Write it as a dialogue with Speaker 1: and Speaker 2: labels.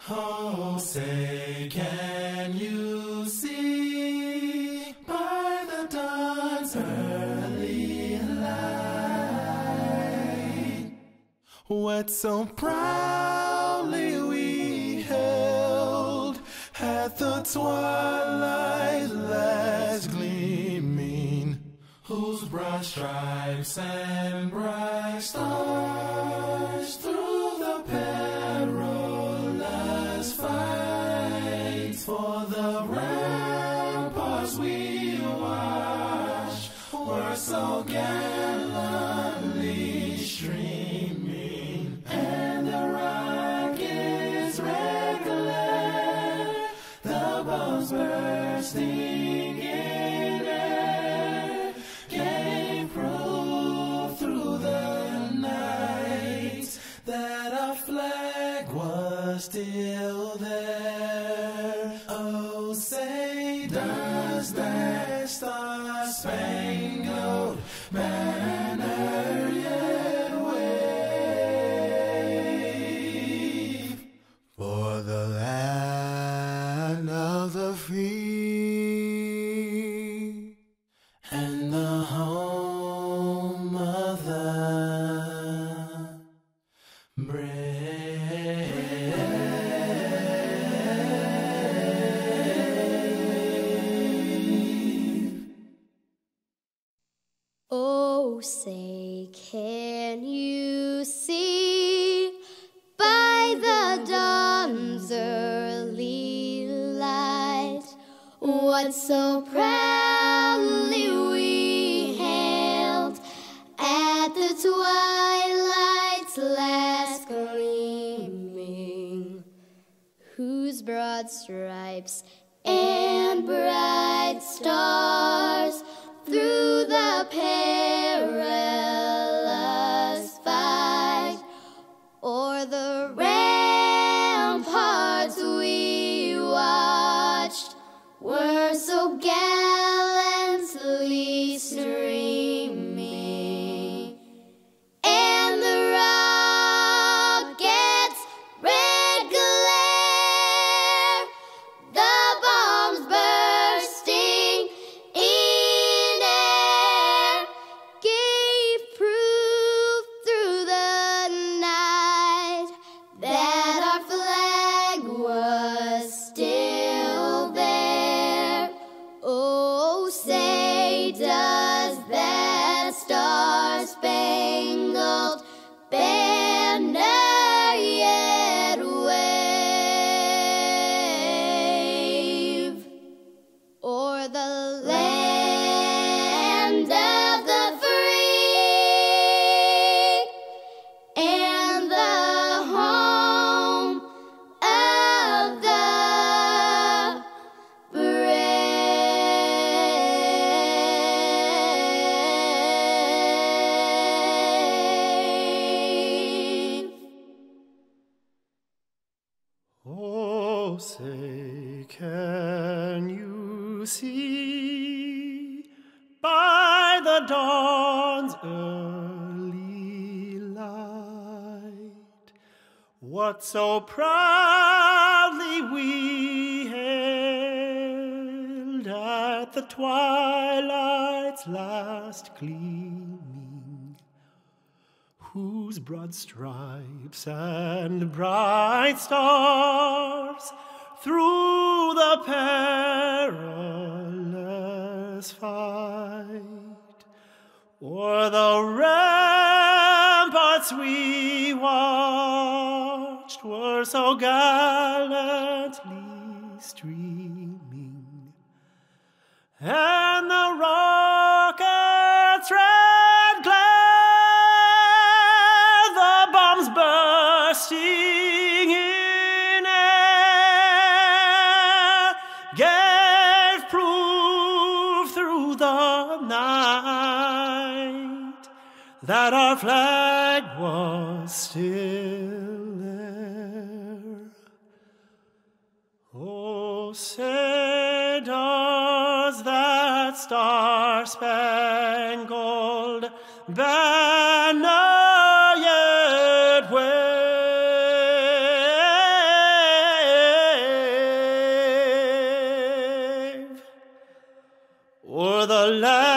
Speaker 1: Oh, say, can you see by the dawn's early light what so proudly we held at the twilight last gleaming, whose broad stripes and bright stars through the perilous fight for the ramparts we watched were so gallantly streaming, and the rockets' red glare, the bombs bursting in air, gave proof through the night that our flag was still there. Oh, say, does that star-spangled banner yet wave for the land of the free and the home of the brave?
Speaker 2: Oh, say, can you see by the dawn's early light what so proudly we hailed at the twilight's last gleaming, whose broad stripes and bright stars through the perilous fight o'er the ramparts we watched were so gallantly streaming, and the rockets' red glare, the bombs bursting in air, gave proof through the night that our flag was still there. Oh, say, does that star-spangled banner yet wave o'er the land of the free and the home of the brave?
Speaker 1: Oh, say, can you see by the dawn's early light what so proudly we hailed at the twilight's last gleaming, whose broad stripes and bright stars through the perilous fight o'er the ramparts we watched were so gallantly streaming, and the rockets' red glare, the bombs bursting in air, gave proof through the night that our flag was still there. Oh, say, does that star-spangled banner yet wave the land